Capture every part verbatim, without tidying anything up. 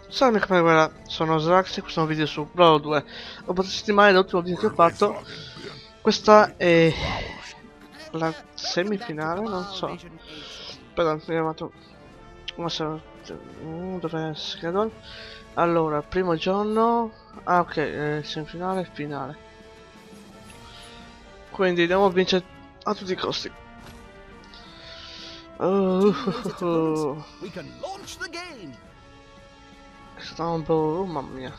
Ciao amico guerra, sono Srax e questo è un video su Brawl due. Dopo tre settimane dall'ultimo video che ho fatto, questa è la semifinale, non so. Aspetta, mi ha chiamato una se... dov'è schedule? Allora, primo giorno. Ah ok, eh, semifinale e finale. Quindi andiamo a vincere a tutti i costi. Uh, uh, uh. Stumble, oh mamma mia.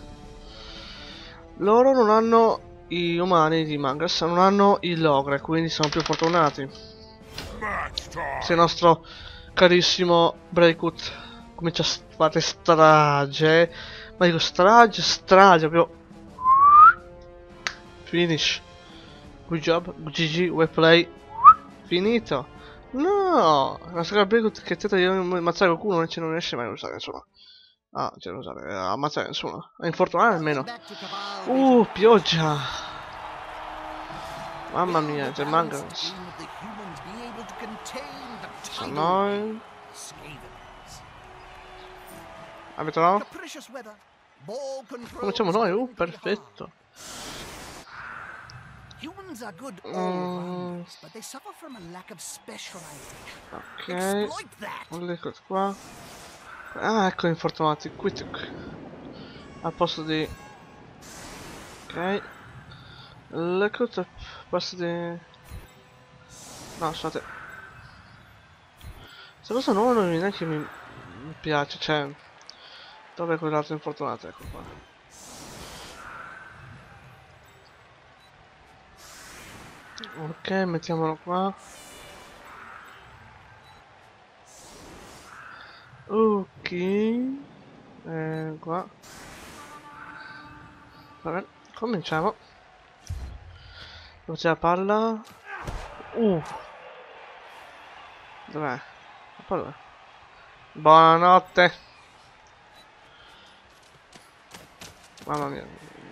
Loro non hanno i umani di Mangas, non hanno il Logre, quindi sono più fortunati. Se il nostro carissimo Breakout comincia a fare strage, ma dico strage, strage, proprio finish. Good job, G G, well play, finito. No, la nostra Breakout che tenta di ammazzare qualcuno non ce non riesce mai a usare nessuno. Ah, c'è da usare, eh, ammazzare nessuno. È infortunato almeno. Uh, pioggia. Mamma mia, c'è Mangas. Sono noi. Avete no? Cominciamo noi, uh, perfetto. Mm. Ok. Ecco qua. Ah, ecco infortunati. Quituk. Al posto di... Ok. L'ecco al posto di... No, scusate. Questa cosa nuova non mi neanche mi, mi piace, cioè... Dove quell'altro infortunato? Ecco qua. Ok, mettiamolo qua. Ok. Eh, qua. Vabbè, cominciamo. Dove c'è la palla? Uh. Dov'è? La palla? Buonanotte. Mamma mia.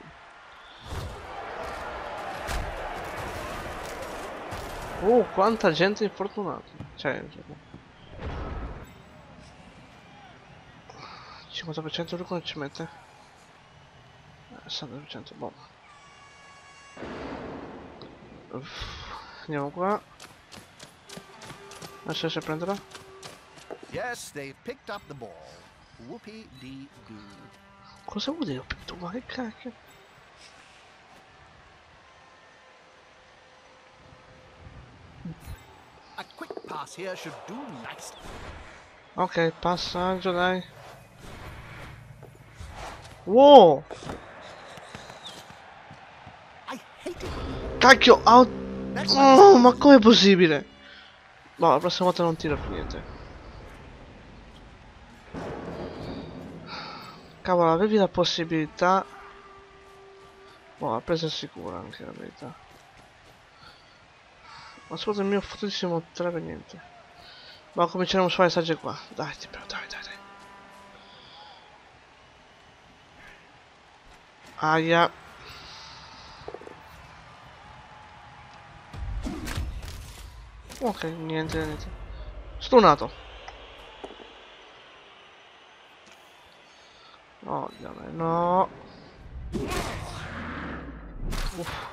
Uh, quanta gente infortunata. Cioè, cinquanta per cento lui come ci mette? Eh, sessanta per cento, boh. Uff, andiamo qua. Non so se prenderà. Yes, they've picked up the ball. Whoopie dee doo. Cosa vuol dire? Tu, ma che cacchio? A quick pass here should do nicely. Ok, passaggio, dai. Wow! I hate it. Cacchio! Out... Oh, ma com'è possibile? No, la prossima volta non tiro più niente. Cavolo, avevi la possibilità... Oh, la presa è sicura anche la verità. Ma scusa il mio fottutissimo tre per niente. Ma cominceremo a fare sagge qua. Dai, ti prego, dai, dai, dai. Aia. Ok, niente, niente. Stunato. No, no. Uff.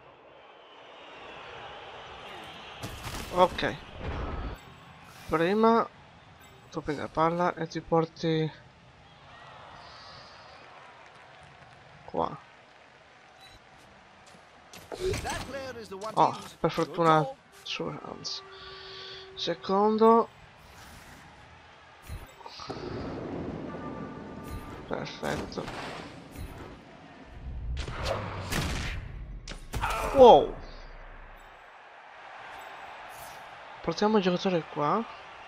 Ok. Prima tu prendi la palla e ti porti qua. Oh, per fortuna su Hans. Secondo. Perfetto. Wow. Portiamo il giocatore qua.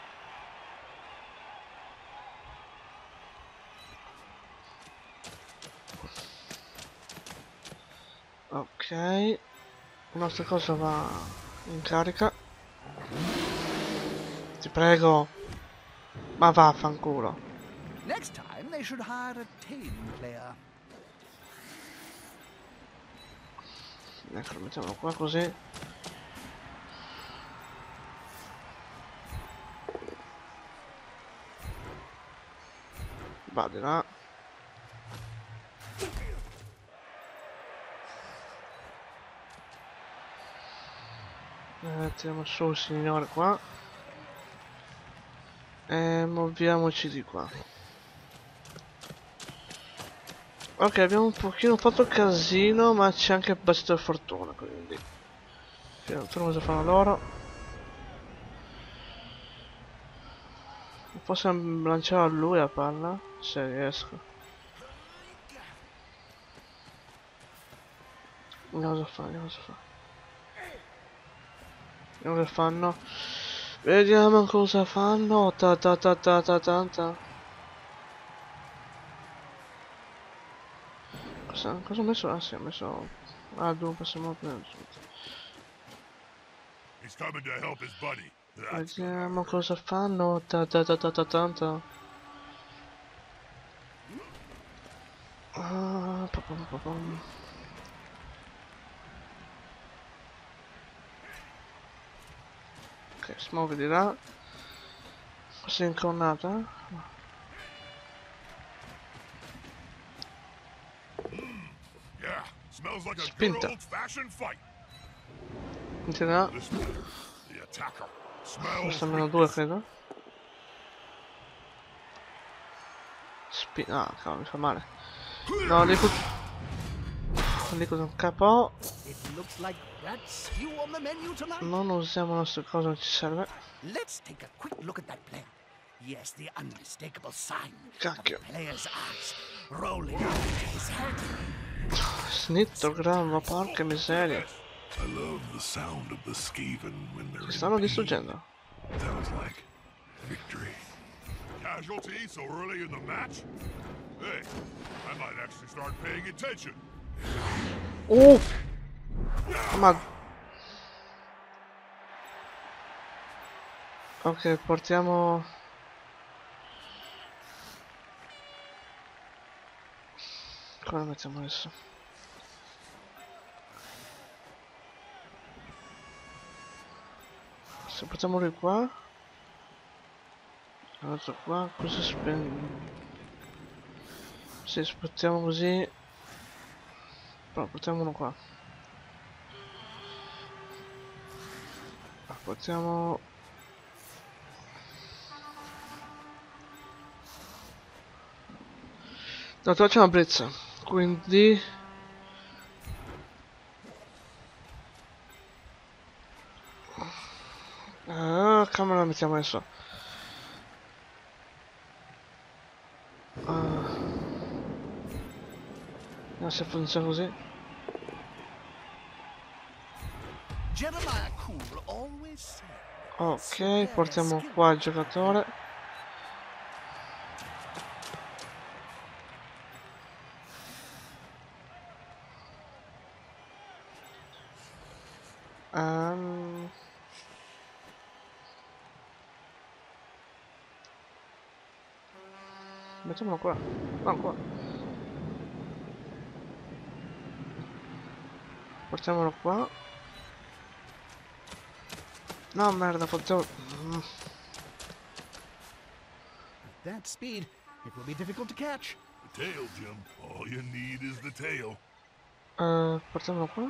Ok. La nostra cosa va in carica. Ti prego. Ma vaffanculo. Next time they should hire a tame player. Ecco, lo mettiamo qua così. Va di là. Mettiamo su il signore qua. E muoviamoci di qua. Ok, abbiamo un pochino fatto casino, ma c'è anche bastato di fortuna, quindi. Fino cosa fanno loro. Posso lanciare a lui la palla? Se riesco. Vediamo cosa fa, vediamo cosa fa. Vediamo cosa fanno. Vediamo cosa fanno. Ta ta ta ta ta ta ta. Cosa, cosa ho messo? Ah sì, ho messo... Ah, dunque siamo più... He's coming to help his buddy. That's Vediamo cosa fanno. Ta ta ta ta ta ta ta. Ah, pa pam pa pam. Ok, si muove di là. Questa è incornata. yeah, smells like a good Spinta. old-fashioned fight. Di là. This one, the attacker, smells Questa è meno due, weakness. credo. Spi... Ah, cavolo, mi fa male. No, lì cu... Lì cosa un capo. It looks like that's you on the menu tonight. Non usiamo la nostra cosa, non ci serve. Let's take a quick look at that plan. Yes, the unmistakable sign of Cacchio. a player's eyes rolling out into his head. Snittogramma, porca miseria. I love the sound of the Skaven when they're Si stanno in pain. distruggendo. Sounds like victory. Casualty so early in the match? Hey, I might actually start paying attention. Uh! Ma... Ok, portiamo... Come lo mettiamo adesso? Se portiamo lui qua... L'altro qua, cosa spende? Se spostiamo così... Però portiamo uno qua. Ah, portiamo... No, qua c'è una brezza, quindi... Ah, come la mettiamo adesso? Ah. Vediamo se funziona così. Jeremiah Cool always said, Ok, portiamo qua il giocatore. Um... Mettiamolo qua. No, qua. Portiamolo qua. No, merda, portiamo... Mm. at that speed, it will be difficult to catch. The tail, Jim. All you need is the tail. Uh, portiamolo qua.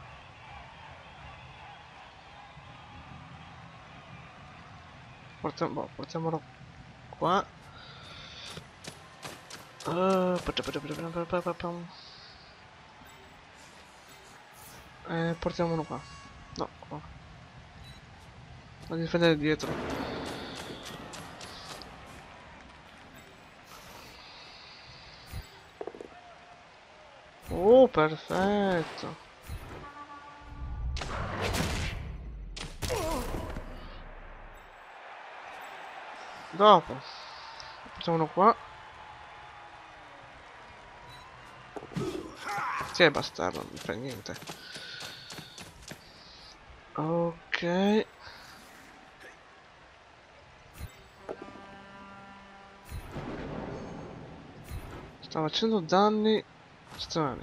Portiamo, boh, portiamolo qua. Uh, eh, portiamolo qua. No, qua. A difendere dietro. Oh, perfetto. Dopo. Portiamolo qua. Sì, è bastardo, non mi fa niente. Ok. Sta facendo danni strani.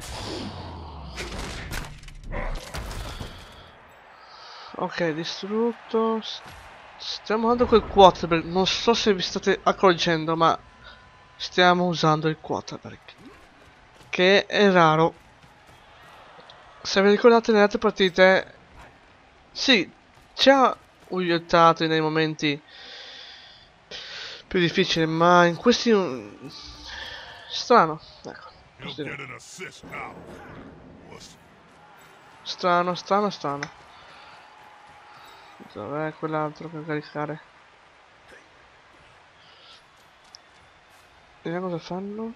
Ok, distrutto. Stiamo usando quel quarterback. Non so se vi state accorgendo, ma stiamo usando il quarterback, che è raro. Se vi ricordate nelle altre partite, sì, ci ha aiutato nei momenti più difficili, ma in questi mm, strano, ecco, He'll posso dire. get an assist now. Wuss. Strano, strano, strano. Dov'è quell'altro per caricare? Vediamo cosa fanno.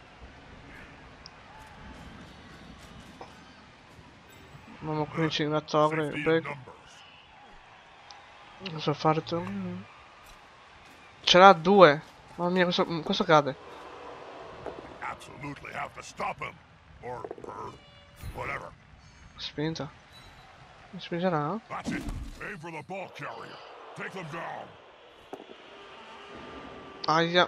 Mamma qui ci a Togre, Safety in prego. numbers. Cosa fare Togre? Ce l'ha due. Mamma mia, questo, mm, questo cade. Absolutely have to stop him. Or her. Whatever. Spinta. Mi spingerà? That's it. Aim for the ball carrier. Take them down. Aia.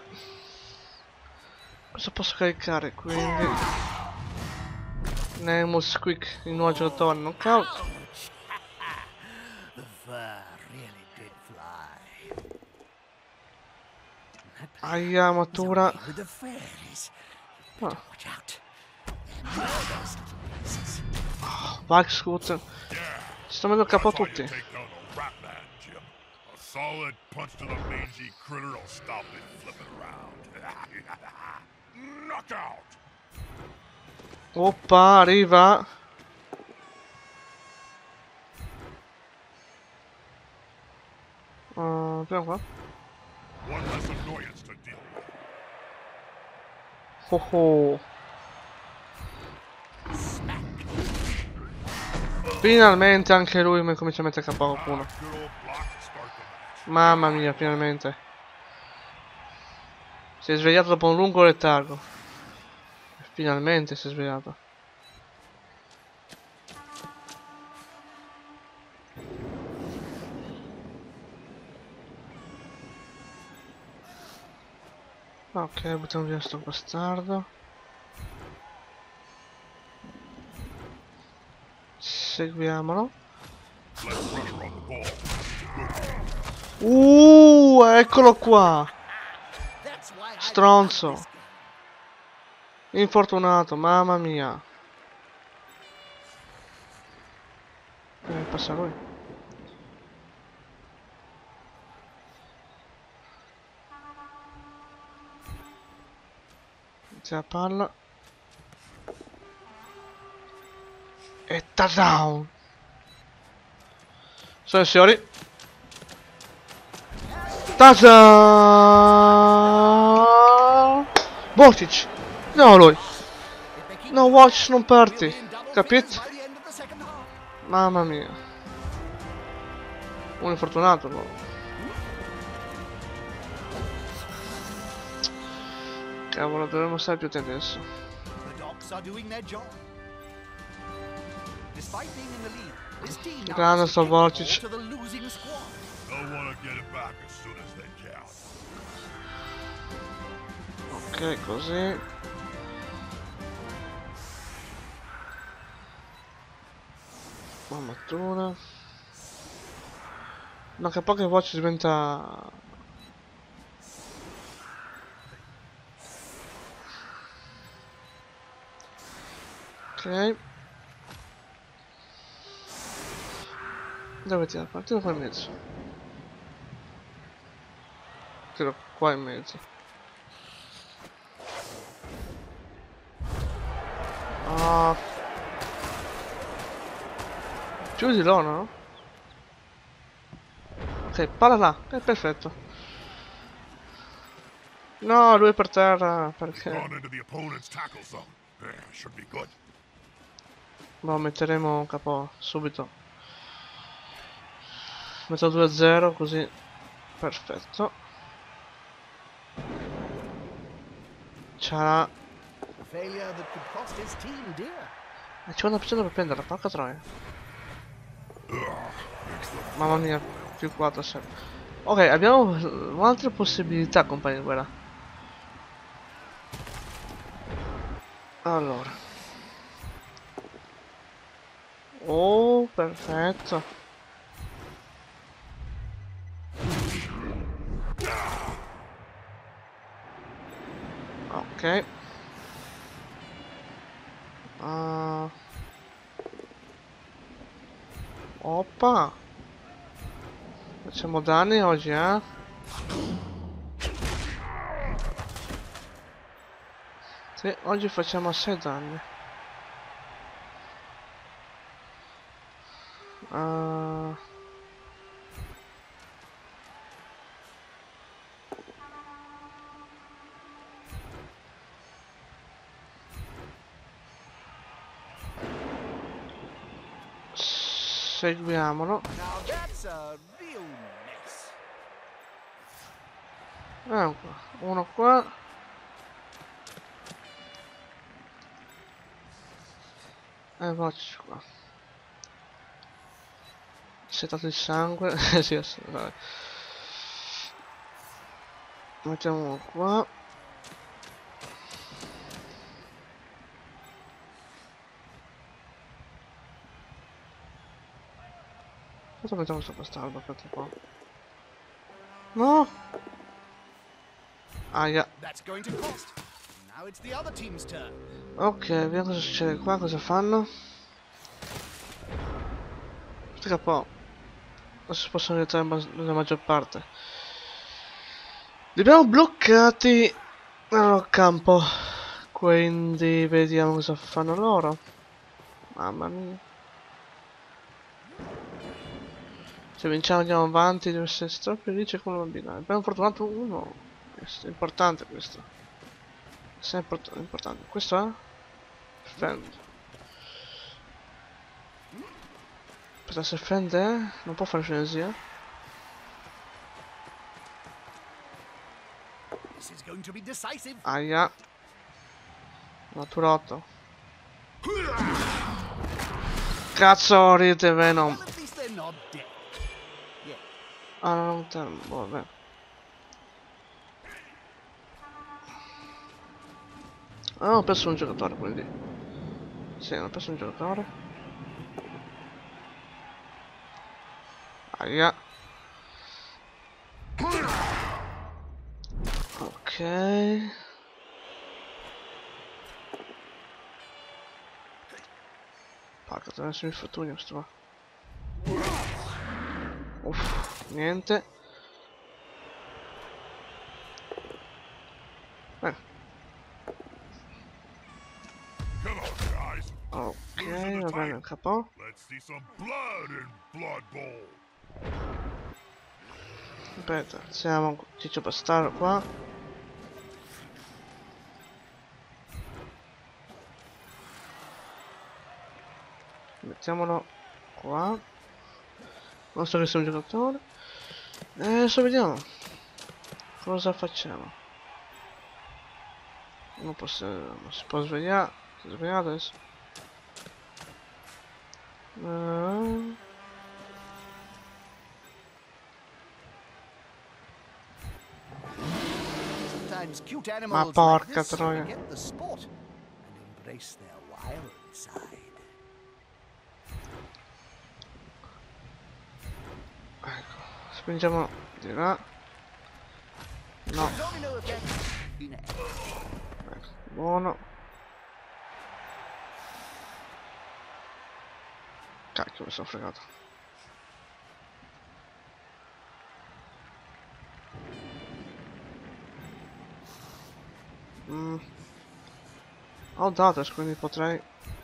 Cosa posso caricare? Quindi Nemus Quick, il nuovo giocatore knockout. The fur really did fly. Aia, matura. With the fairies. Ah. Watch out. Those little beasts. Bike scooter. Ci sto mettendo capo a That's how tutti. you take down a rat man, Jim. A solid punch to the mangy critter will stop it flipping around. Knockout. Oppa, arriva. Uh, Andiamo qua. One less annoyance to deal with. Oh oh. Finalmente anche lui mi comincia a mettere capo a qualcuno. Good old block to start the match. Mamma mia, finalmente. Si è svegliato dopo un lungo letargo. Finalmente si è svegliato. Ok, buttiamo via sto bastardo. Seguiamolo. Less pressure on the ball. Uh, eccolo qua. That's why I Stronzo. love this game. Infortunato, mamma mia. Eh, passa lui. Inizia la palla. E touchdown. Sono i signori. Touchdown. Vortic. No lui. If they keep No watch non parti. we'll be in double Capito? figures by the end of the second half. Mamma mia. Un infortunato no. Cavolo, dovremmo stare più attenti adesso. The Docs are doing their job. Despite being in the lead, this team now Grande has to sto kick the ball Vortic. to the losing squad. They'll want to get it back as soon as they can. Ok, così. Armatura. No, che poche voci diventa... Ok. Dove tira? Partito qua in mezzo. Tiro qua in mezzo. Ah. Chiudilo, no? Ok, palla là. È perfetto. No, lui è per terra. Perché? Gone into the opponent's tackle zone. Yeah, should be good. Boh, metteremo un capo subito. Metto due a zero così. Perfetto. C'ha... A failure that could cost his team dear. E c'è una per prenderla, porca troia. Mamma mia, più quattro sempre. Ok, abbiamo altre possibilità, compagni di guerra. Allora. Oh, perfetto. Ok. Uh. Oppa. Facciamo danni oggi, eh? Sì, oggi facciamo sei danni. Uh... Seguiamolo. Now that's a real mess. Ecco, uno qua. E faccio qua. Setato il sangue. Eh sì, sì, vabbè. Mettiamo uno qua. Cosa mettiamo questo bastardo? Aspetta qua. No! Aia. That's going to cost. Now it's the other team's turn. Ok, vediamo cosa succede qua, cosa fanno. Aspetta un po'. Non si possono aiutare nella maggior parte. Li abbiamo bloccati nel loro campo. Quindi vediamo cosa fanno loro. Mamma mia. Se vinciamo andiamo avanti, deve essere troppo felice come bambino. Abbiamo fortunato uno. Questo è importante questo. Questo è import importante. Questo è? Fend. Aspetta, se Fend è? Non può fare frenesia. This is going to be decisive. Aia. Naturotto. Cazzo, ride Venom. Well, at least they're not dead. Yeah. Ah, non tempo, vabbè. Ah, ho perso un giocatore quindi. Sì, ho perso un giocatore. Aia. Ok. Porca, deve essere infortunio questo qua. Uff, niente. Eh. Come on, guys. Ok, va bene, capo. Let's see some blood in Blood Bowl. Aspetta, siamo Ciccio Bastardo qua. Mettiamolo qua. Non so che sia un giocatore. E adesso vediamo. Cosa facciamo? Non posso. Non si può svegliare. Si è svegliato adesso. Uh. Sometimes cute Ma animals porca like this troia. forget the sport and embrace their wild side. Ecco. Spingiamo di là. No. Domino effect. Fine. Ecco. Buono. Cacchio, mi sono fregato. Mm. Ho dato, quindi potrei.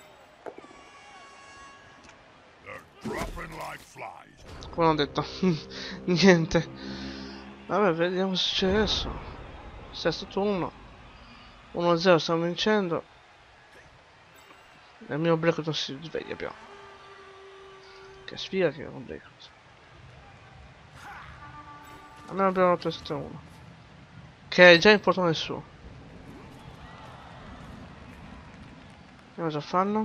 They're dropping like flies. Come ho detto. Niente. Vabbè, vediamo cosa succede adesso. Sesto turno. uno a zero, stiamo vincendo. E il mio break non si sveglia più. Che sfiga che è un break. Almeno abbiamo rotto il sette a uno. Che è già in portone su. Vediamo cosa fanno.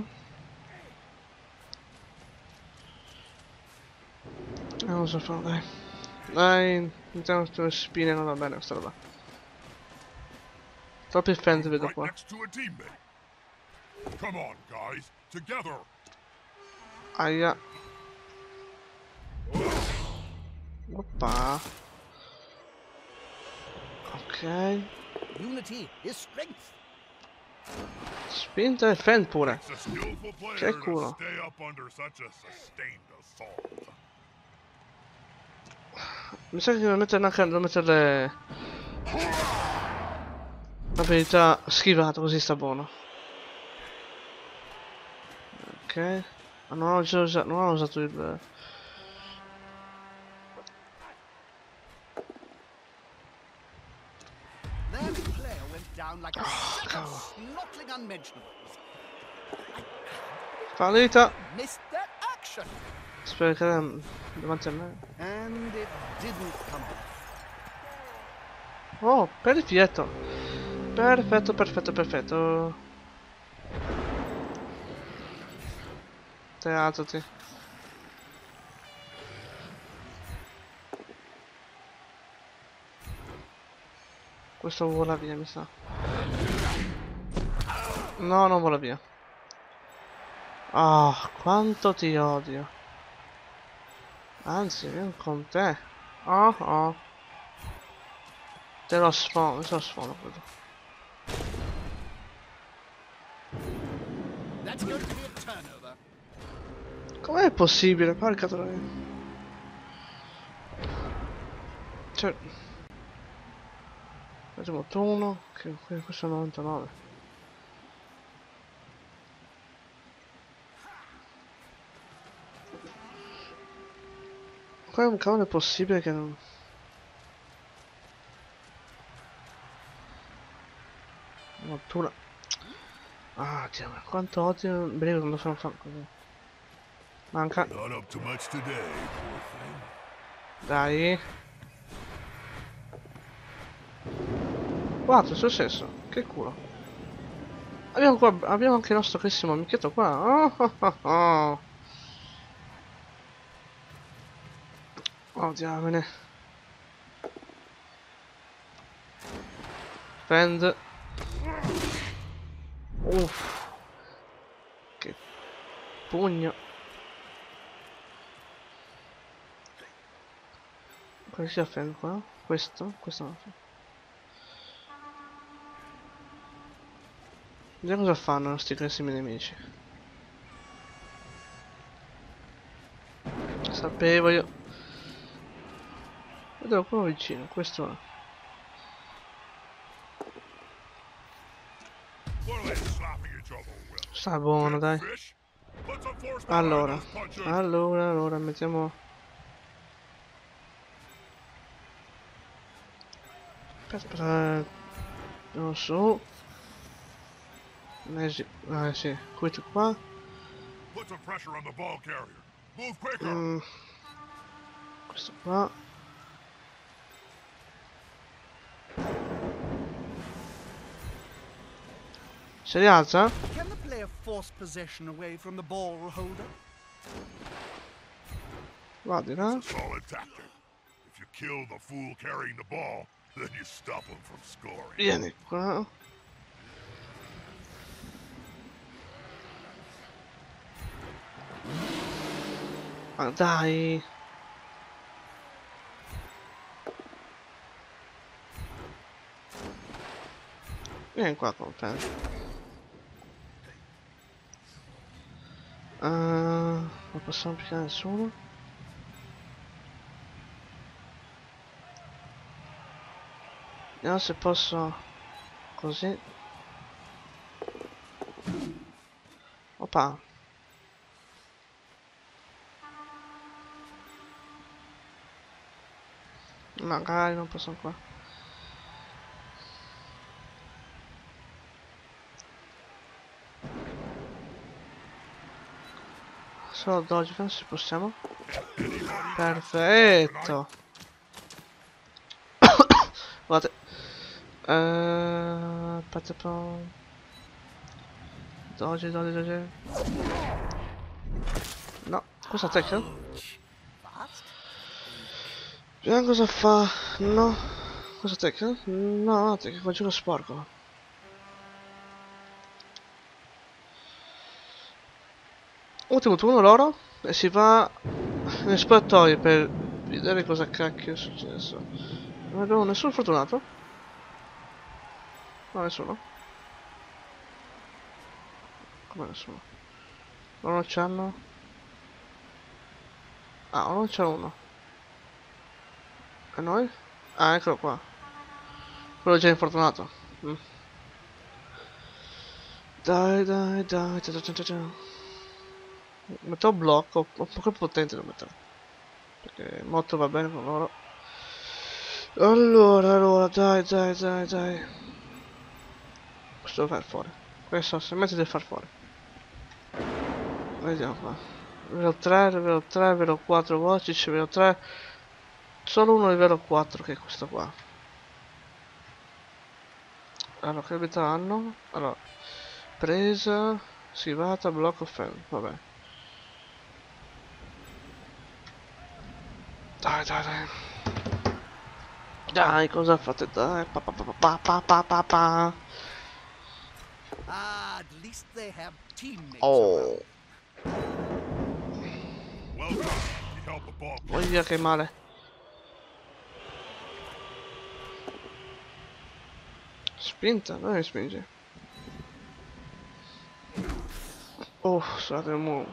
Vediamo cosa fanno, dai. Dai, mettiamo queste spine, non va bene questa roba. Troppi fans vedo Right qua. next to a teammate. Come on, guys. Together. Aia. Oppa. Ok. Unity is strength. Spinta e fan pure. It's a skillful player Che to culo. stay up under such a sustained assault. Mi sa che devo mettere anche devo mettere le... l'abilità schivata, così sta buono. Ok. Ma non ho già usato, non ho usato il... Their player went down like a Oh, set cavolo. of snortling unmentionables. Fallita! Missed that action. Spero che era davanti a me. And it didn't come off. Oh, perfetto! Perfetto, perfetto, perfetto. Te alzati. Questo vola via, mi sa. No, non vola via. Ah, quanto ti odio. Anzi, vieni con te. Oh, oh. Te lo sfondo, te lo sfondo quello. That's going to be a turnover. Com'è possibile? Porca troia. Cioè... Facciamo uno, che que- questo è novantanove. Come cavolo è possibile che non... Nottura. Ah, Dio, ma quanto odio il brivido quando sono fatto così. Manca. Not up to much today, poor thing. Dai. Guarda, è successo. Che culo. Abbiamo qua, abbiamo anche il nostro carissimo amichetto qua. Oh, oh, oh, oh. Oh, diamine. Fend. Uff. Che pugno. Cosa si Fend qua? Questo? Questo non fa. Vediamo cosa fanno i nostri carissimi nemici. Sapevo io. Vedevo quello vicino, questo è. What are they slapping each other with? Sta buono, dai. Fish? Put some force behind Allora, those punches. allora, allora, mettiamo... Aspetta, non so... Eh sì, eh sì, questo qua... Put some pressure on the ball carrier. Move quicker. Mm, questo qua... Si rialza? Can the player force possession away from the ball holder? Va di là. It's a solid tactic. If you kill the fool carrying the ball, then you stop him from scoring. Vieni qua. Ma dai. Vieni qua con te. Uh, non possiamo piccare nessuno. Vediamo se posso... Così. Oppa. Magari non posso ancora. Solo dodge, non si possiamo. Perfetto. Guardate. Uh, aspetta un po'. Dodge, dodge, dodge. No, cosa tecca? Fast? Vediamo cosa fa. No. Cosa tecca? No, tecca qua gioco sporco. Ultimo turno loro. E si va nei spogliatoi per vedere cosa cacchio è successo. Non abbiamo nessun fortunato? No, nessuno. Come nessuno? O non c'hanno? Ah, o non c'è uno. E noi? Ah, eccolo qua. Quello già infortunato. Mm. Dai, dai, dai, dai, dai, dai, dai. Metto un blocco, un po' potente lo metterò. Perché molto va bene con loro. Allora, allora, dai, dai, dai, dai. Questo devo far fuori. Questo se metti deve far fuori. Vediamo qua. Livello tre, livello tre, livello quattro Vocic, livello tre. Solo uno livello quattro che è questo qua. Allora, che abilità hanno? Allora, presa, schivata, blocco, fermo. Vabbè. Dai, dai, dai. Dai, cosa fate? Dai, pa pa pa pa pa pa pa pa. Ah, at least they have teammates Oh, around. Well done. You helped the ball player. via che male. Spinta, dove mi spinge? Oh, scusate un mo'.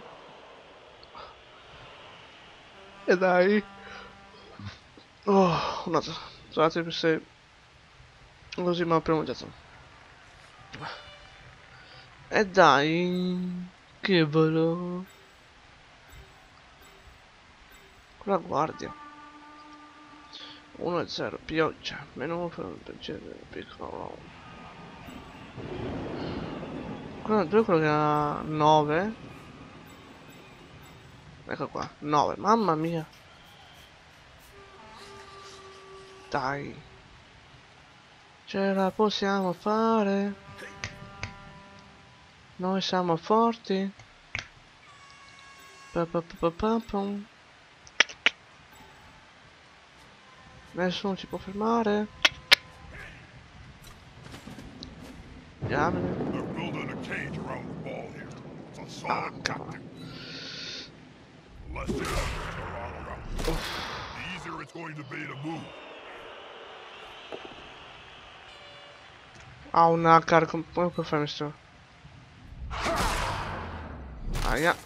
E dai. Oh, un altro. Scusate se così mi ho pronunciato. E dai. Che volo. Con la guardia. uno a zero, pioggia. Meno uno per un pensiero piccolo. Quello, dove è quello che ha nove? Ecco qua, nove, mamma mia. Dai. Ce la possiamo fare. Noi siamo forti. Pa pa pa pa pa pam. Nessuno ci può fermare. Diamine. They're building a cage around the ball here. It's a Ah, solid cavolo. tactic. The less they have to all around, the easier it's going to be to move. Ha una carica. Come puoi fare questo? Aia.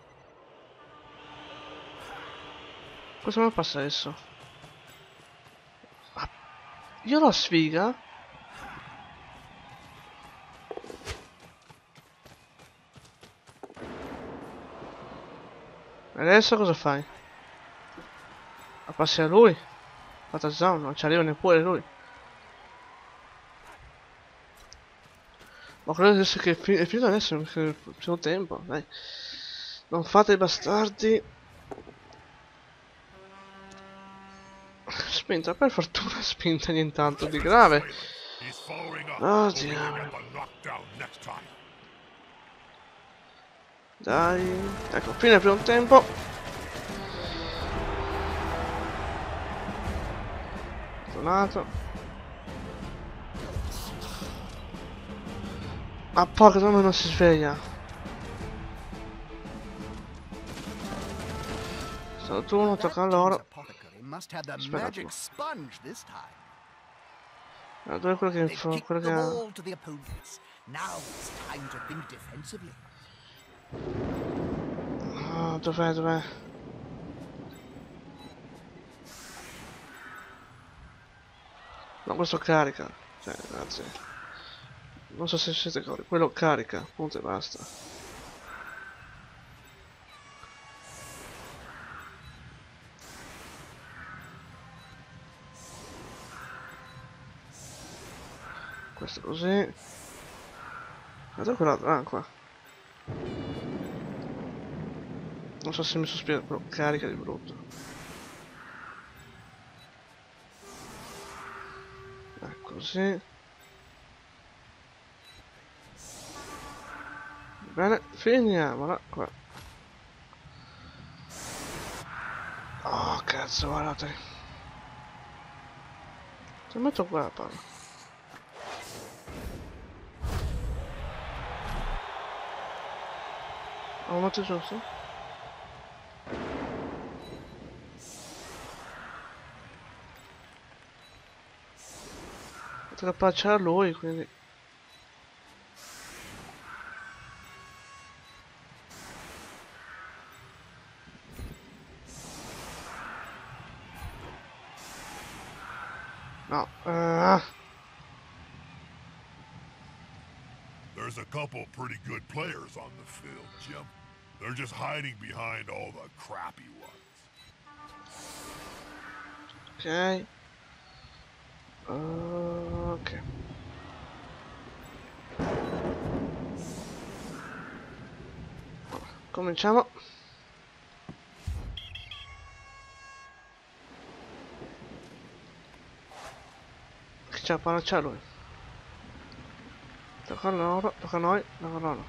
Cosa mi passa adesso? Ah, io la sfiga? Adesso cosa fai? La passi a lui? Fata zone, non ci arriva neppure lui. Ma credo adesso che è, fi è finito adesso, perché c'è tempo, dai. Non fate i bastardi. Spinta, per fortuna spinta nient'altro di grave. He's following up. Oh, Hoping to diavolo. get the knockdown next time. Dai. Ecco, fine per un tempo. Tornato. Ma porca, come non si sveglia? Stato turno, tocca a That loro. team's apothecary must have the Aspetta un magic attimo. sponge this time. Allora, dove è quello che They've fa? kicked Quello the che ha. ball to the opponents. Now it's time to think defensively. Ah, dov'è, dov'è? No, questo carica. Cioè, ragazzi. Non so se siete corri. Quello carica. Punto e basta. Questo così. Guarda quell'altro, ah, qua. Non so se mi sospira, però carica di brutto. Eh, così. Bene, finiamola qua. Oh, cazzo, guardate. Se metto qua la palla. Ho metto giusto? Te la faccia a lui, quindi. No. Uh, There's a couple pretty good players on the field, Jim. They're just hiding behind all the crappy ones. ok. Uh, ok. Cominciamo. Che c'è la palla, c'è lui. Tocca a loro, tocca a noi, tocca a loro.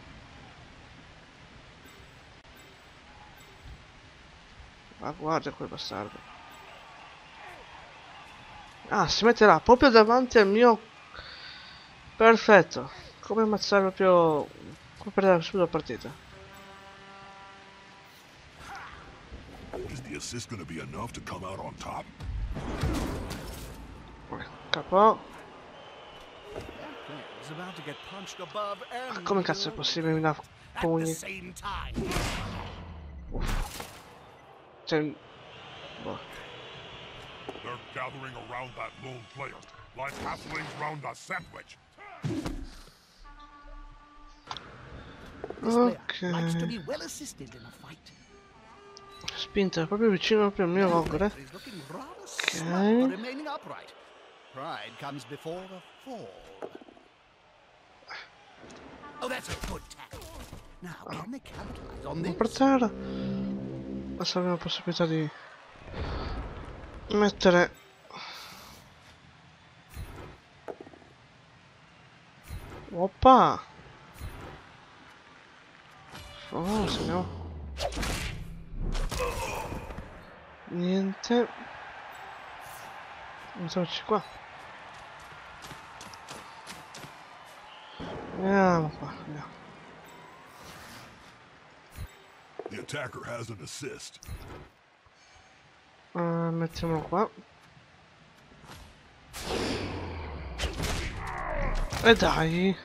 Ma guarda quel bastardo. Ah, si metterà proprio davanti al mio. Perfetto. Come ammazzare proprio. Come perdere subito la partita. Is the assist gonna be enough to come out on top? Capo. Is about to get punched above and Ma come cazzo è possibile mi dà at the pugni? same time. Cioè. Boh. They're gathering around that lone player, like halflings round a sandwich. This player likes to Ok. be well assisted in a fight. Spinta proprio vicino proprio al mio ogre. He's looking rather smug for remaining upright. Pride comes before a fall. Oh, that's a good tackle. Now, can they capitalize on Non per this? terra. Adesso abbiamo la possibilità di mettere. Oppa. Oh, se no. Niente. Mettiamoci qua. Andiamo qua, andiamo. The attacker has an assist. Uh, mettiamolo qua. E dai.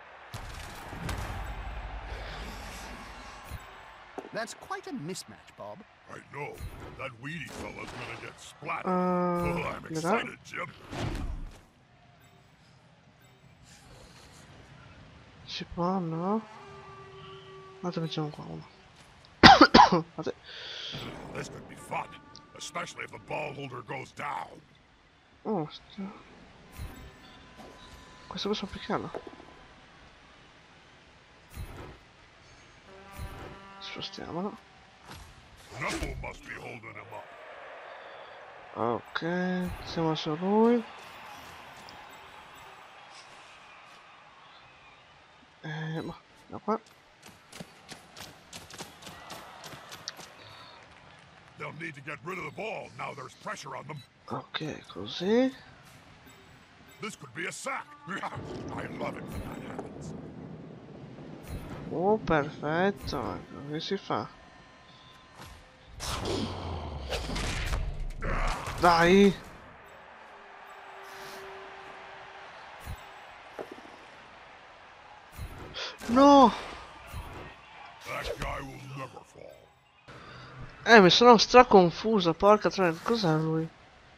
That's quite a mismatch, Bob. I know. That weedy fella's gonna get splattered. Uh, oh, I'm vedrà. excited, Jim. Si può, no? Guarda, mettiamo qua uno. Guarda. This could be fun, especially if the ball holder goes down. Oh, sta... Questo posso applicarlo? Spostiamolo. Knuckle must be holding him up. Ok, siamo su lui. Eh, ma da qua. They'll need to get rid of the ball now there's pressure on them. Ok, così. This could be a sack. I love it when that happens. Oh, perfetto. Così si fa. Dai. No. That guy will never fall. Eh, mi sono stra confusa, porca troia, cos'è lui?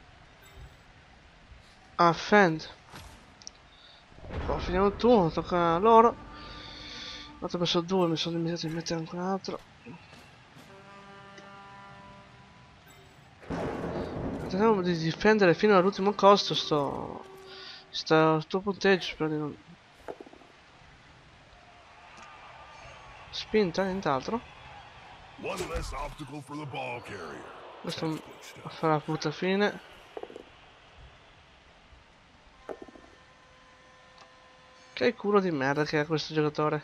Ah, Fend. Oh, finiamo il turno, tocca a loro. Ho fatto messo due, mi sono dimenticato di mettere anche un altro. Tentiamo di difendere fino all'ultimo costo sto... sto, sto punteggio, spero di non... Spinta, nient'altro. One less obstacle for the ball carrier. Questo Textbook stuff. fa la brutta fine. Che culo di merda che è questo giocatore.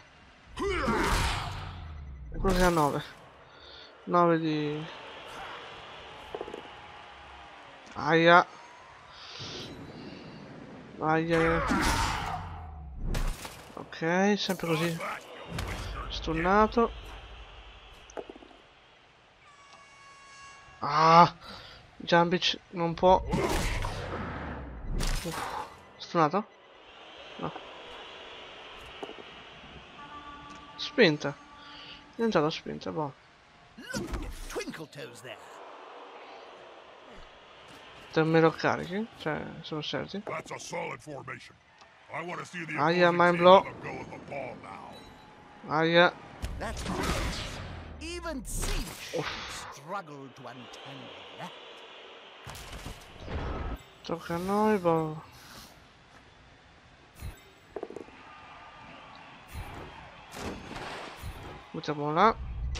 E quello che ha nove. nove di... Aia. Aia. Ok, sempre così. Stunnato. Ah! Jambic non può. Uff. Stunnato? No. Spinta. È entrato spinta, boh. Look at Twinkle Toes there. Te me lo carichi? Cioè, sono certi? That's a solid formation. I want to see the Ah, yeah, opposing mind team blow. have a go at the ball now. Aia. That's good. Even Siege struggled to untangle that. Tocca a noi, boh. Buttiamo là.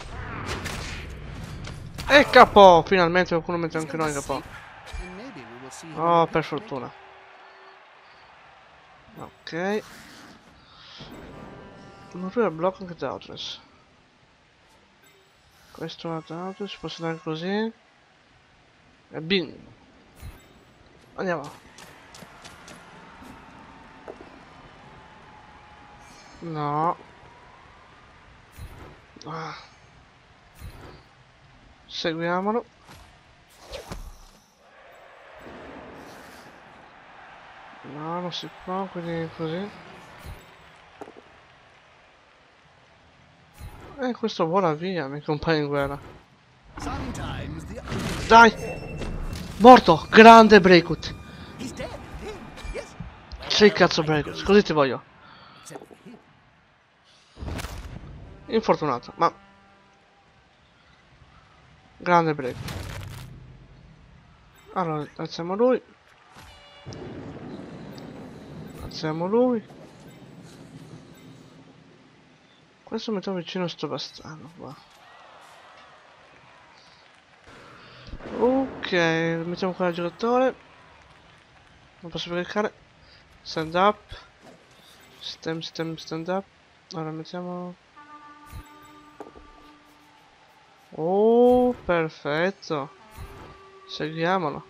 E capo! Finalmente qualcuno mette anche noi capo. And maybe we will see him Oh, in the per picture fortuna. Ok. Non il blocco anche Doubtless. Questo è un Doubtless, posso andare così. E bing. Andiamo. No. Ah. Seguiamolo. No, non si può, quindi così. E questo vola via, mi compagni in guerra. Sometimes the Dai! Morto! Grande Breakout! He's dead. Dead. Yes. Sei cazzo Breakout, così ti voglio. Except for him. Infortunato, ma... Grande Breakout. Allora, alziamo lui. Alziamo lui. Questo metto vicino a sto bastardo qua. Ok, mettiamo qua il giocatore. Non posso cliccare. Stand up. Stem, stem, stand up. Allora mettiamo... Oh, perfetto. Seguiamolo.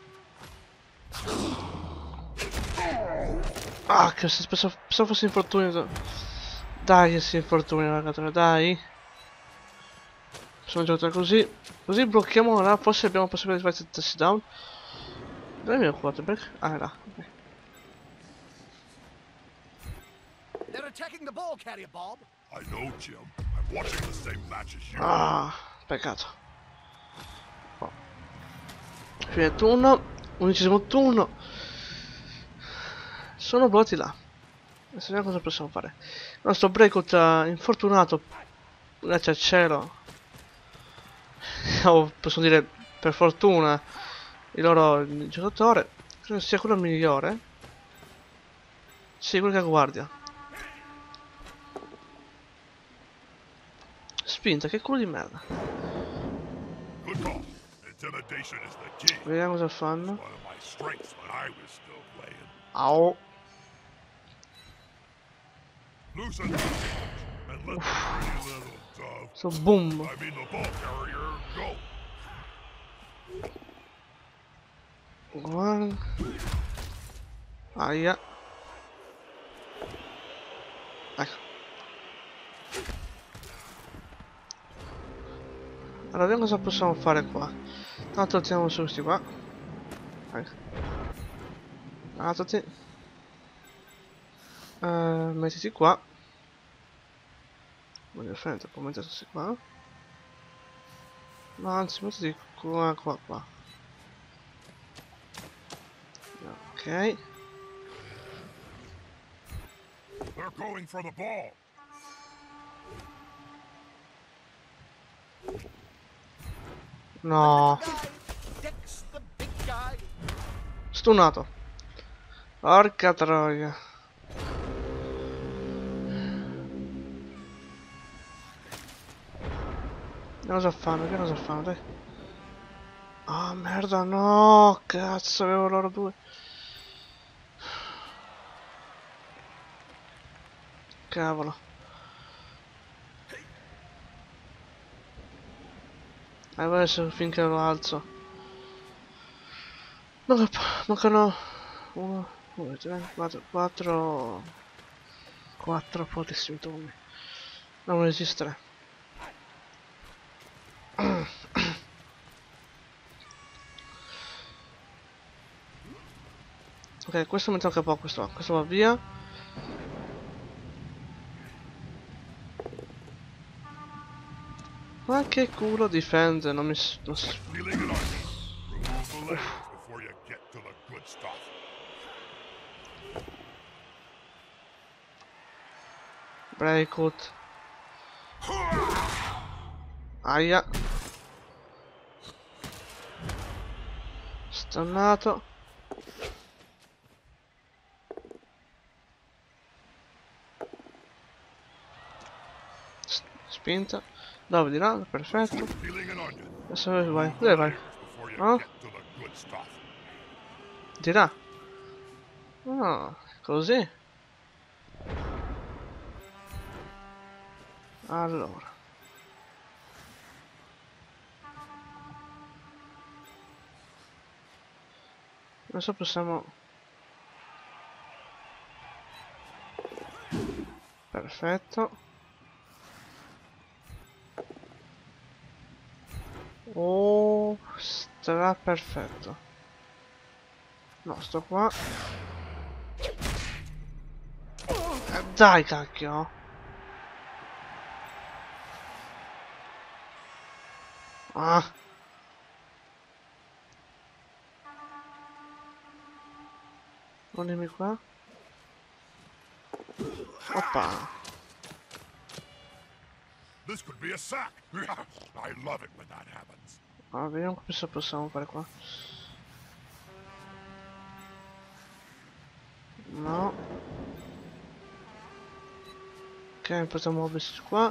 Ah, che se pensavo, pensavo fosse infortunio. Dai che si infortunio ragazzi, dai. Possiamo giocare così. Così blocchiamo là, forse abbiamo possibilità di fare touchdown. Dove è il mio quarterback? Ah, è là. Okay. They're attacking the ball carrier, Bob. I know, Jim. I'm watching the same match as you. Ah, peccato. Oh. Fine turno. Undicesimo turno. Sono bloccati là. Adesso vediamo cosa possiamo fare. Il nostro Breakout uh, infortunato. Grazie al cielo. O posso dire per fortuna. Il loro il giocatore. Credo sia quello migliore. Sì, quello che ha guardia. Spinta, che culo di merda. Good call. Intimidation is the key. Vediamo cosa fanno. One of my strengths when I was still playing. Au. Loosen the and let the pretty little dove. So boom. I mean the ball carrier go. Guarda. Aia. Ecco. Allora vediamo cosa possiamo fare qua. Tanto tiriamo su questi qua. Ecco. Alzati. Uh, mettiti qua. Voglio frente, può mettersi qua. No, anzi mettiti qua, qua, qua. Ok. They're going for the ball. No. Dex the big guy. Stunato. Porca troia. Che cosa fanno? Che cosa fanno? Dai. Ah, oh, merda, no. Cazzo, avevo loro due. Cavolo. E eh, adesso finché lo alzo. No, mancano uno, due, tre, quattro, quattro, quattro potessimi turni. Non resistere. Ok, questo mi tocca poco, questo, questo va via. Ma che culo difende, non mi... Non si... Feeling it on you. Remove the legs before you get to good stuff. Breakout. Aia. Stannato. S spinta. Dove di là? Perfetto. Peeling an onion. Adesso dove vai? Dove vai? Before you Ah? get to the good stuff. Di là. Ah, così. Allora. Adesso possiamo... Perfetto. Oh, stra perfetto. No, sto qua. Eh, dai, cacchio. Ah. Guardami qua. Oppa. This could be a sack. I love it when that happens. Ah, vediamo cosa possiamo fare qua. No. Ok, possiamo muoversi qua.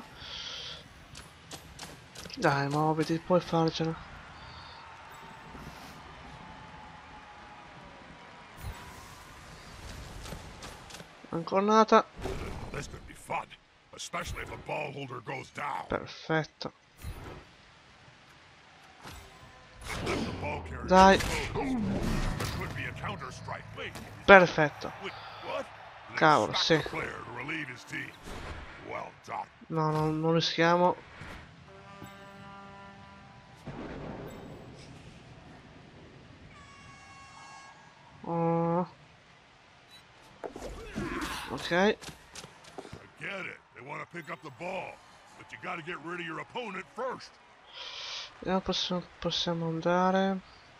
Dai, muoviti, puoi farcela. Ancora. This could be fun, especially if the ball holder goes down. Perfetto. Let the ball carrier Dai. explode. There could be a counter strike. Wait. Perfetto. Wait, what? They Cavolo, sacked sì. the player to relieve his team. Well done. No, no, non rischiamo. Oh. Ok. I get it. They want to pick up the ball, but you got to get rid of your opponent first. Vediamo, possiamo, possiamo andare.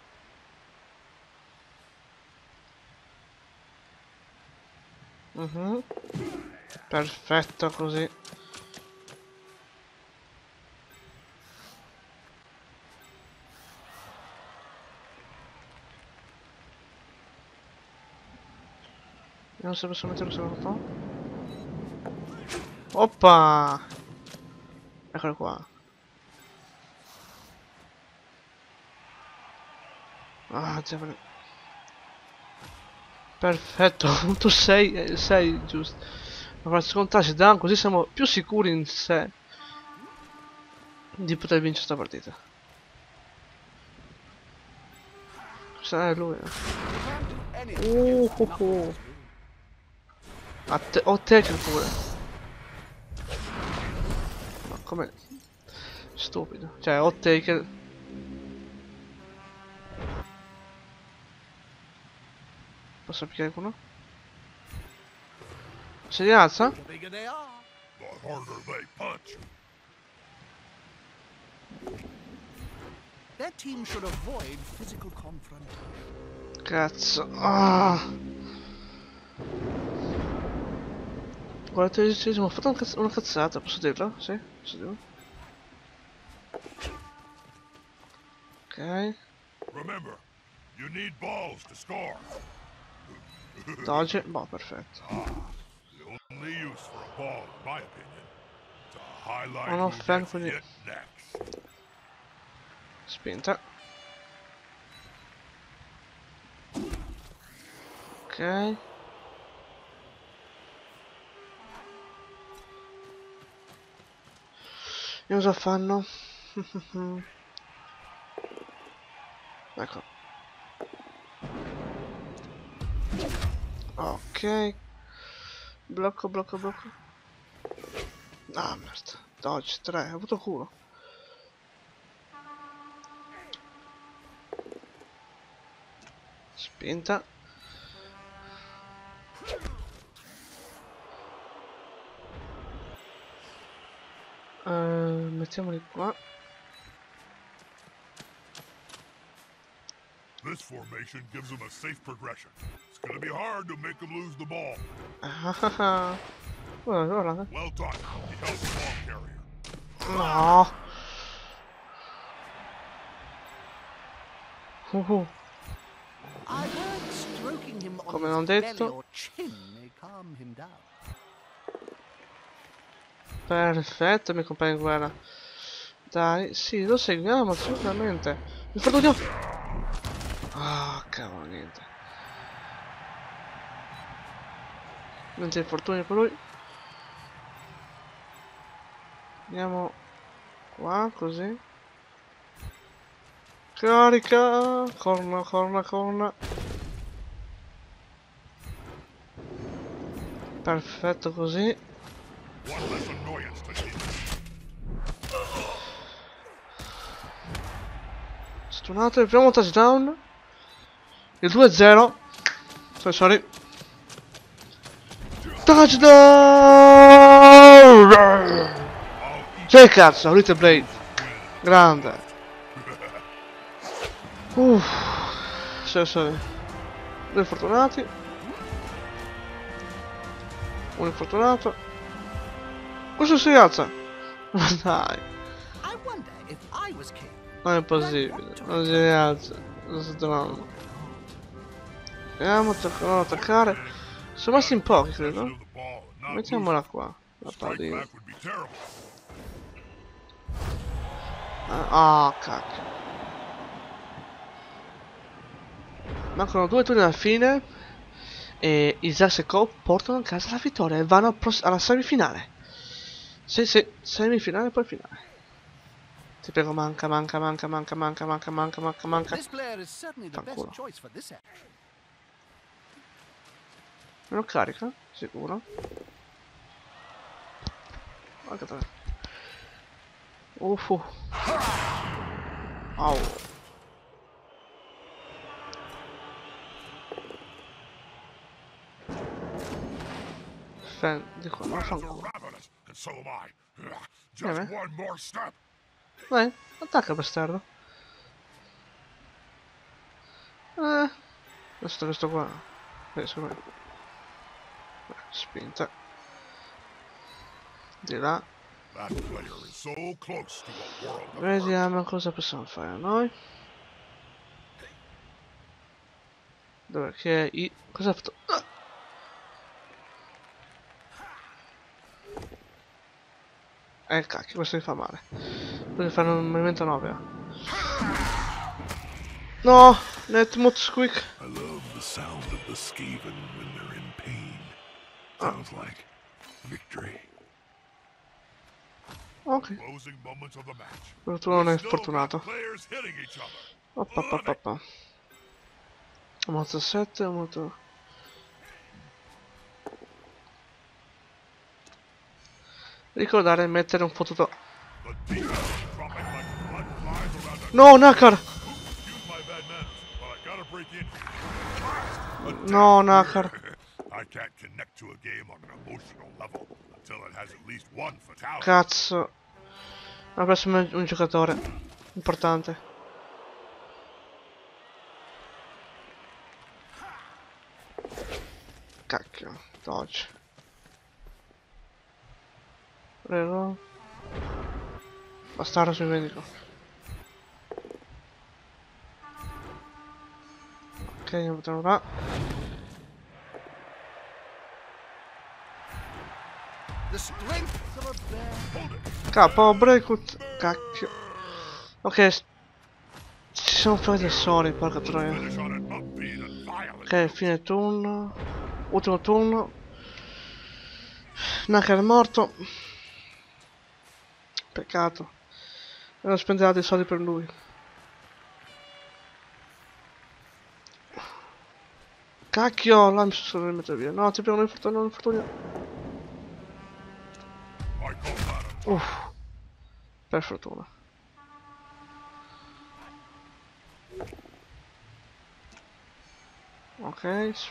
Mhm. Perfetto così. Vediamo se posso metterlo solo un po'. Oppa! Eccolo qua. Ah, diavolo. Perfetto, tu sei, eh, sei giusto. Ma per scontarsi down, così siamo più sicuri in sé di poter vincere questa partita. Questa è lui. Eh. Uh, uh, uh. A te, ho te che pure. Ma come? Stupido. Cioè, ho te che... Posso picchiare qualcuno? Si rialza? The bigger they are. The harder they punch. Their team should avoid physical confront. Cazzo. Ah. quarantadicesimo, ho fatto un cazz una cazzata, posso dirlo? Sì, posso dirlo. Ok. Remember, you need balls to score. Dodge. Boh, perfetto. The only use for a ball, in my opinion, to highlight Oh no, who fan, gets quindi... hit next. Spinta. Ok. E cosa fanno? Ecco. Ok. Blocco, blocco, blocco. Ah, merda. Dodge tre, ho avuto culo. Spinta. Uh, mettiamoli qua. This formation gives them a safe progression. It's gonna be hard to make them lose the ball. Guarda, guarda. Well done. He held the ball carrier. No. Uh-huh. I heard stroking him on Come non his belly detto. or chin may calm him down. Perfetto, mi compagno in guerra. Dai, sì, lo seguiamo assolutamente. Infortunio! Ah, cavolo, niente. Niente infortuni per lui. Andiamo qua, così. Carica! Corna, corna, corna. Perfetto così. One less annoyance to deal with. Stunato il primo touchdown. Il due a zero. Sorry, sorry. Touchdown! Che cazzo, Little Blade. Grande. Uff. Sì, sì. Due fortunati. Un infortunato. Questo si alza. Ma dai. I wonder if I was king. Non è possibile. Non si alza. Questo dramma. Andiamo a toccare, attaccare. Sono messi in pochi, credo. Of the ball and not Mettiamola qua. La strike pallina. back would be terrible. Ah, oh, cacchio. Mancano due turni alla fine. E Isaac e Cope portano a casa la vittoria e vanno alla semifinale. Sì, sì, semifinale e poi finale. Ti prego, manca, manca, manca, manca, manca, manca, manca, manca, manca. This player is certainly the best Fanculo. choice for this act. Me lo carica? Sicuro. Guarda te. Uffu. Au. Fan, di qua, ma Rats are fanculo. ravenous, and so am I. Ugh, Yeah, Just man. one more step. Vai, attacca bastardo. Eh. Questo, questo qua. Eh, secondo me. Eh, spinta. Di là. That player is so close to a world of hurt. Vediamo cosa possiamo fare noi. Dove che i... Cosa ha fatto? Ah! Eh cacchio, questo mi fa male. Devo fare un movimento nove. No! Netmut squeak. I love the sound of the Skaven when they're in pain. Sounds like victory. Ok. Closing moments of the match. Per fortuna non è Still got fortunato. players hitting each other. Oppa, oppa, oppa, oppa. Molto sette, molto... Ricordare di mettere un fottuto... The defense is dropping like blood flies around a No, Nakar! Excuse my bad manners, but I gotta break in. No, Nakar. I can't connect to a game on an emotional level until it has at least one fatality. Cazzo. Ha perso un, un giocatore. Importante. Cacchio. Dodge. Prego. Bastardo sul medico. Ok, andiamo da là. The strength of a bear. Hold it. Capo, breakout. Cacchio. Ok. s- Ci siamo fatti soli, porca troia. Finish on an upbeat and violent. Ok, fine turno. Ultimo turno. Naka è morto. Peccato. Devo spendere dei soldi per lui. Cacchio, là mi sono rimesso via. No, ti prego, non infortunio, non infortunio. I call that a Uff. Per fortuna. Ok.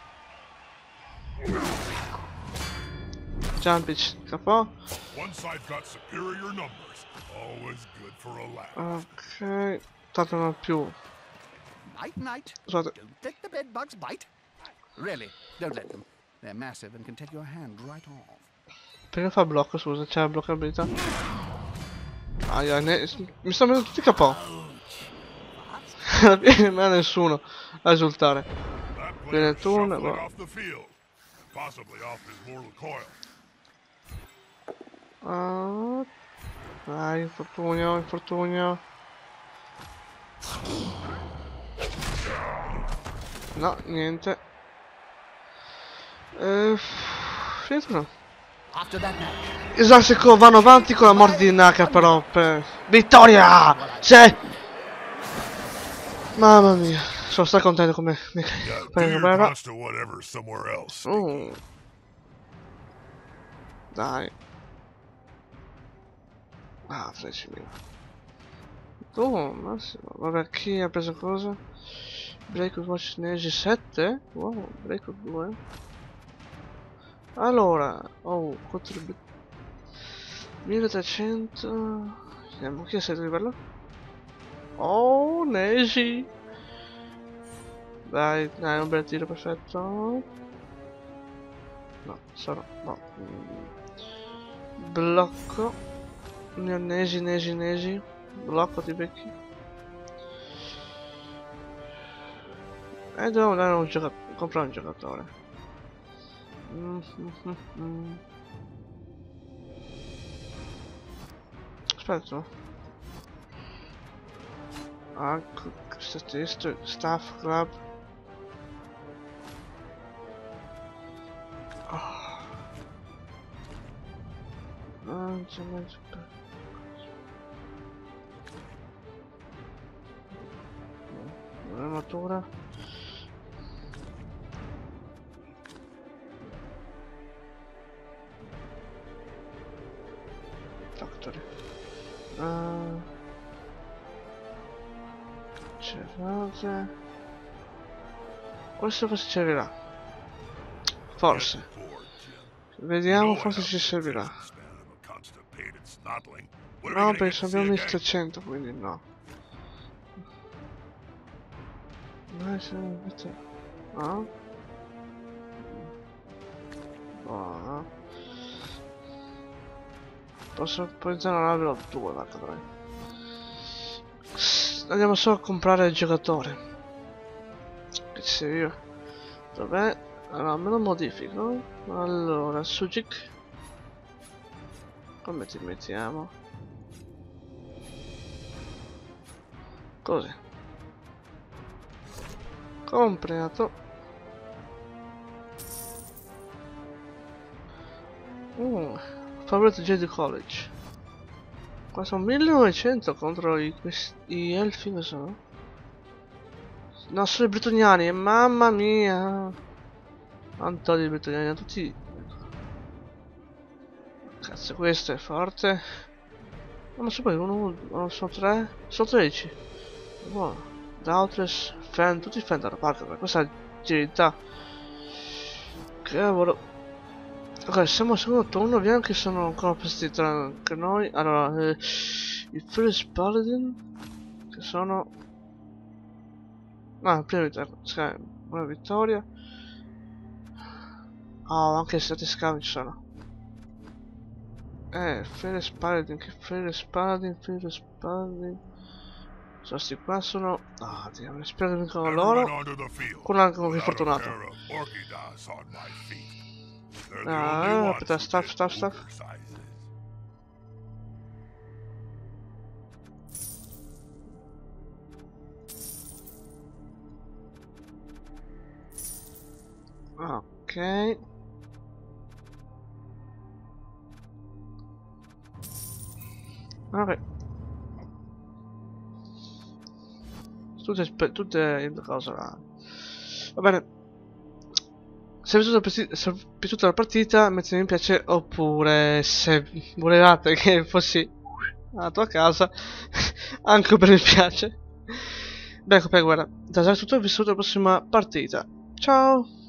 Jumpic capo. one side got superior numbers. Always good for a laugh. Ok. Tanto non ho più Night, night. Scusate. Don't let the bed bugs bite. Really, don't let them. They're massive and can take your hand right off. Perché fa blocco, scusa? C'è la bloccabilità. Aia, ne... mi stanno venendo tutti i capo. Alla fine non ha nessuno a esultare. That Viene player's tu, shuffling boh. off the field. Possibly off his mortal coil. Ah, dai, infortunio, infortunio. No, niente. Eh, finito no. After that match, I Zaxico vanno avanti con la morte di Naka però per... Vittoria! Sì! Mamma mia, sono stracontento come mi Yeah, do come your guerra. pasta whatever somewhere else. Mm. Dai. Ah, tredicimila. Oh, massimo. Vabbè, chi ha preso cosa? Breakout Watch Negi sette? Wow, Breakout due. Allora, oh, contributo milletrecento. Vediamo chi è stato livello. Oh, Neji. Dai, dai, un bel tiro, perfetto. No, sono, no. Mm. Blocco. Negi, Negi, Negi. Blocco di becchi. E devo dare un giocatore. Comprare un giocatore. Mm -hmm -hmm. Aspetta. Ah, statistico, staff club. Oh. Non c'è mezzo per... Armatura. Factory. Uh, Cerrate. Questo cosa ci servirà? Forse. Vediamo, forse ci servirà. No, penso abbiamo milletrecento, quindi no. No? No. Posso pensare a una level due, guarda, dai. Andiamo solo a comprare il giocatore. Che ci serve? Dov'è? Allora, me lo modifico. Allora, Sujik. Come ti mettiamo? Così. Comprato. Uh, Favorite Jedi College. Qua sono millenovecento contro i, i elfi che sono. No, sono i bretoniani, mamma mia. Antoni i bretoniani, tutti. Cazzo, questo è forte. No, ma se poi uno, uno sono tre. Sono tredici. Buono. Doubtless, fan, tutti fan dalla parte, per questa agilità. Cavolo. Ok, siamo al secondo turno, vediamo che sono ancora prestati tra anche noi. Allora, eh, il Furious Paladin, che sono... Ah, prima vittoria, cioè, una vittoria. Oh, anche i stati scavi ci sono. Eh, Furious Paladin, che Furious Paladin, Furious Paladin... So, sti qua sono... Ah, Dio, mi spero che vincano loro. Con anche un rifortunato. Ah, aspetta, staff, staff, staff. Ok. Ok. Tutte, tutte in cosa. Va bene. Se vi è piaciuta la partita, mettete mi piace, oppure se volevate che fossi alla tua casa, anche per mi piace. Beh, ecco, guarda, da tutto, vi saluto alla prossima partita. Ciao!